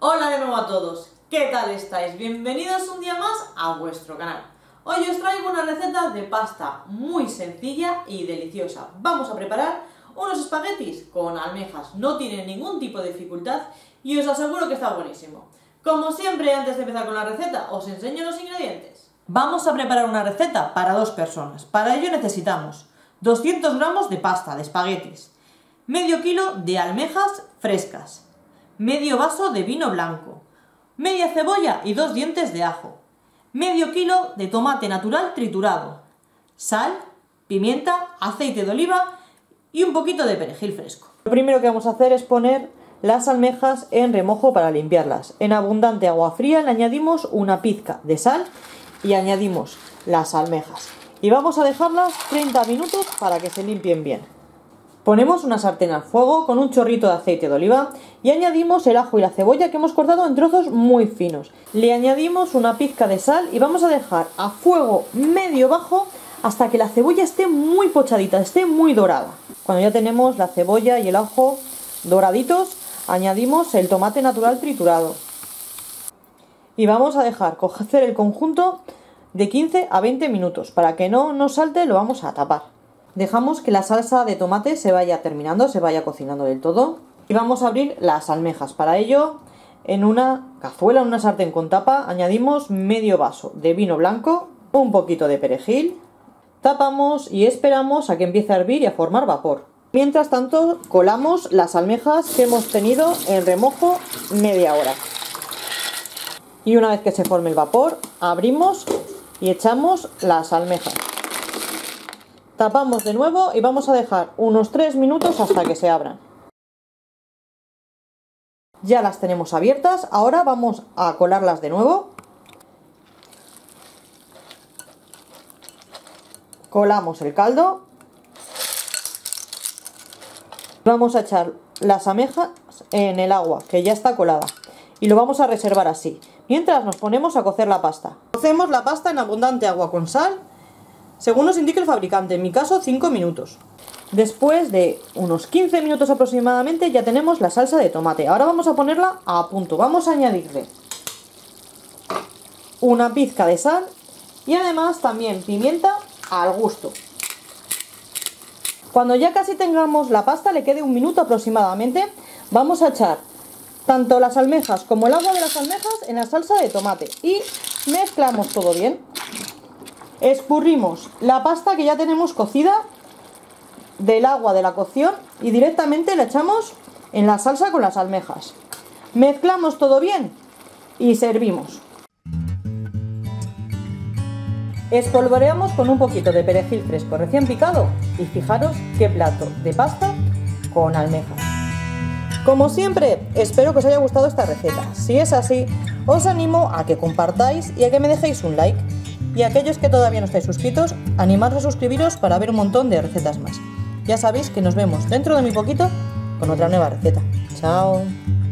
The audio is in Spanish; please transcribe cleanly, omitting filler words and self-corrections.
Hola de nuevo a todos, ¿qué tal estáis? Bienvenidos un día más a vuestro canal. Hoy os traigo una receta de pasta muy sencilla y deliciosa. Vamos a preparar unos espaguetis con almejas, no tiene ningún tipo de dificultad y os aseguro que está buenísimo. Como siempre, antes de empezar con la receta, os enseño los ingredientes. Vamos a preparar una receta para 2 personas. Para ello necesitamos 200 gramos de pasta de espaguetis, medio kilo de almejas frescas, medio vaso de vino blanco, media cebolla y 2 dientes de ajo, medio kilo de tomate natural triturado, sal, pimienta, aceite de oliva y un poquito de perejil fresco. Lo primero que vamos a hacer es poner las almejas en remojo para limpiarlas. En abundante agua fría le añadimos una pizca de sal y añadimos las almejas. Y vamos a dejarlas 30 minutos para que se limpien bien. Ponemos una sartén al fuego con un chorrito de aceite de oliva y añadimos el ajo y la cebolla que hemos cortado en trozos muy finos. Le añadimos una pizca de sal y vamos a dejar a fuego medio bajo hasta que la cebolla esté muy pochadita, esté muy dorada. Cuando ya tenemos la cebolla y el ajo doraditos, añadimos el tomate natural triturado. Y vamos a dejar cocer el conjunto de 15 a 20 minutos. Para que no nos salte, lo vamos a tapar. Dejamos que la salsa de tomate se vaya terminando, se vaya cocinando del todo. Y vamos a abrir las almejas. Para ello, en una cazuela, en una sartén con tapa, añadimos medio vaso de vino blanco, un poquito de perejil. Tapamos y esperamos a que empiece a hervir y a formar vapor. Mientras tanto, colamos las almejas que hemos tenido en remojo media hora. Y una vez que se forme el vapor, abrimos y echamos las almejas. Tapamos de nuevo y vamos a dejar unos 3 minutos hasta que se abran. Ya las tenemos abiertas, ahora vamos a colarlas de nuevo. Colamos el caldo. Vamos a echar las almejas en el agua que ya está colada y lo vamos a reservar así, mientras nos ponemos a cocer la pasta. Cocemos la pasta en abundante agua con sal, según nos indique el fabricante, en mi caso 5 minutos. Después de unos 15 minutos aproximadamente ya tenemos la salsa de tomate. Ahora vamos a ponerla a punto. Vamos a añadirle una pizca de sal y además también pimienta al gusto. Cuando ya casi tengamos la pasta, le quede un minuto aproximadamente, vamos a echar tanto las almejas como el agua de las almejas en la salsa de tomate y mezclamos todo bien. Escurrimos la pasta que ya tenemos cocida del agua de la cocción y directamente la echamos en la salsa con las almejas. Mezclamos todo bien y servimos. Espolvoreamos con un poquito de perejil fresco recién picado y fijaros qué plato de pasta con almejas. Como siempre, espero que os haya gustado esta receta. Si es así, os animo a que compartáis y a que me dejéis un like. Y a aquellos que todavía no estáis suscritos, animaros a suscribiros para ver un montón de recetas más. Ya sabéis que nos vemos dentro de muy poquito con otra nueva receta. ¡Chao!